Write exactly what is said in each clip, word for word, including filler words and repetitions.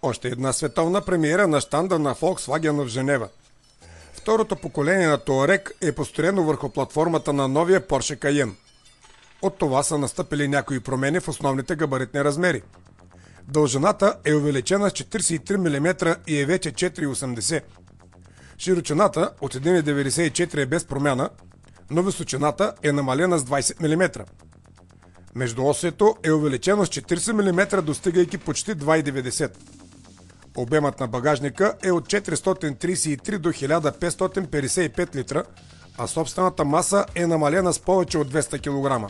Още една световна премиера на щанда на Volkswagen в Женева. Второто поколение на Touareg е построено върху платформата на новия Porsche Cayenne. От това са настъпили някои промени в основните габаритни размери. Дължината е увеличена с четиридесет и три милиметра и е вече четири цяло и осемдесет. Широчината от един цяло деветдесет и четири е без промяна, но височината е намалена с двадесет милиметра. Междуосието е увеличено с четиридесет милиметра, достигайки почти два цяло и деветдесет. Обемът на багажника е от четиристотин тридесет и три до хиляда петстотин петдесет и пет литра, а собствената маса е намалена с повече от двеста килограма.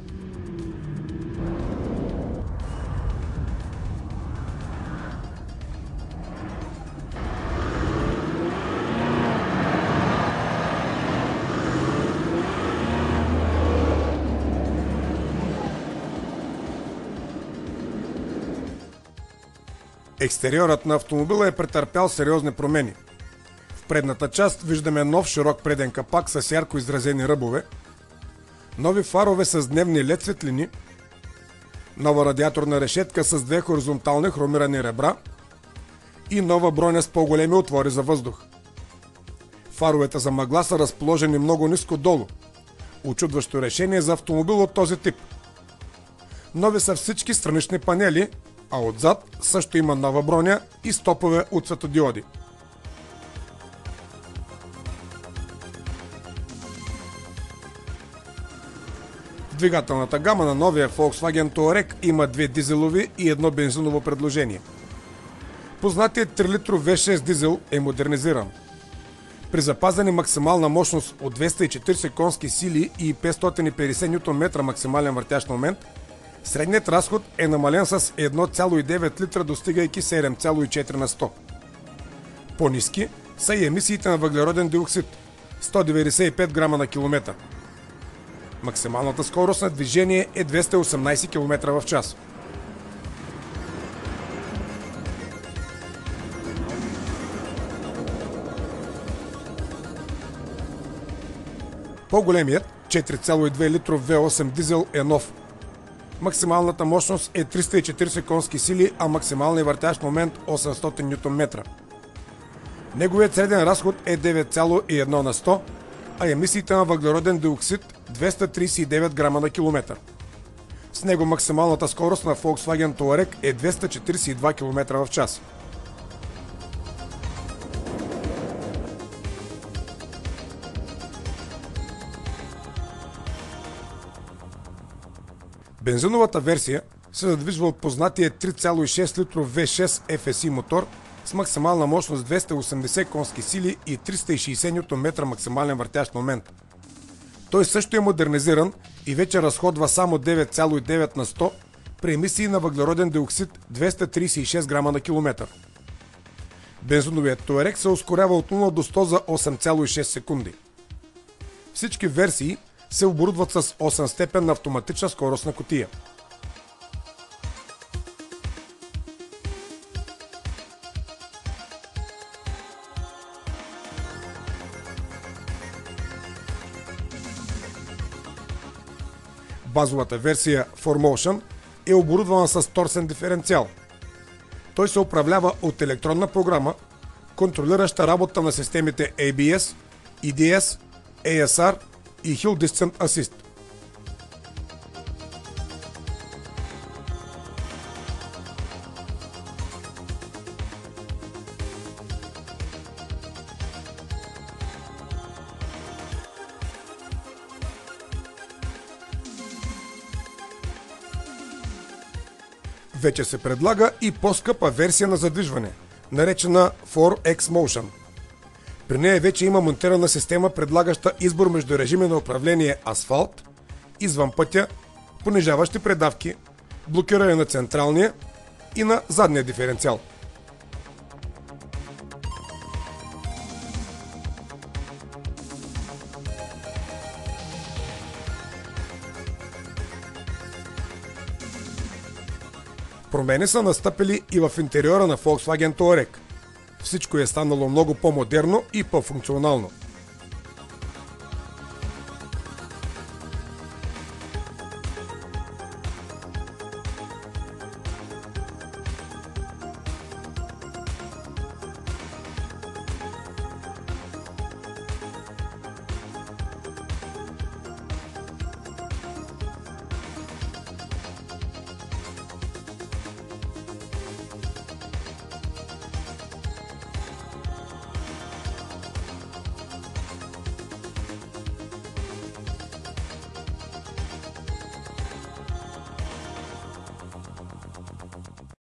Екстериорът на автомобила е претърпял сериозни промени. В предната част виждаме нов широк преден капак с ярко изразени ръбове, нови фарове с дневни лед светлини, нова радиаторна решетка с две хоризонтални хромирани ребра и нова броня с по-големи отвори за въздух. Фаровете за мъгла са разположени много ниско долу. Учудващо решение за автомобил от този тип. Нови са всички странични панели, а отзад също има нова броня и стопове от светодиоди. В двигателната гама на новия Volkswagen Touareg има две дизелови и едно бензиново предложение. Познатият три литров ви шест дизел е модернизиран. При запазена максимална мощност от двеста и четиридесет конски сили и петстотин и петдесет нютон метра максимален въртящ момент, средният разход е намален с едно цяло и девет литра, достигайки седем цяло и четири на сто. По-ниски са и емисиите на въглероден диоксид – сто деветдесет и пет грама на километър. Максималната скорост на движение е двеста и осемнадесет километра в час. По-големият четири цяло и две литров ви осем дизел е нов. Максималната мощност е триста и четиридесет конски сили, а максималният въртящ момент осемстотин нютон метра. Неговият среден разход е девет цяло и едно на сто, а емисиите на въглероден диоксид двеста тридесет и девет грама на километър. С него максималната скорост на Volkswagen Touareg е двеста четиридесет и два километра в час. Бензиновата версия се задвижва от познатия три цяло и шест литров ви шест еф ес и мотор с максимална мощност двеста и осемдесет конски сили и триста и шейсет нютон метра максимален въртящ момент. Той също е модернизиран и вече разходва само девет цяло и девет на сто при емисии на въглероден диоксид двеста тридесет и шест грама на километър. Бензиновият Touareg се ускорява от нула до сто за осем цяло и шест секунди. Всички версии се оборудват с осем степенна автоматична скоростна кутия. Базовата версия фор моушън е оборудвана с торсен диференциал. Той се управлява от електронна програма, контролираща работа на системите ей би ес, и ди ес, ей ес ар и Hill Descent Assist. Вече се предлага и по-скъпа версия на задвижване, наречена фор екс Motion. При нея вече има монтирана система, предлагаща избор между режими на управление асфалт, извън пътя, понижаващи предавки, блокиране на централния и на задния диференциал. Промени са настъпили и в интериора на Volkswagen Touareg. Всичко е станало много по-модерно и по-функционално.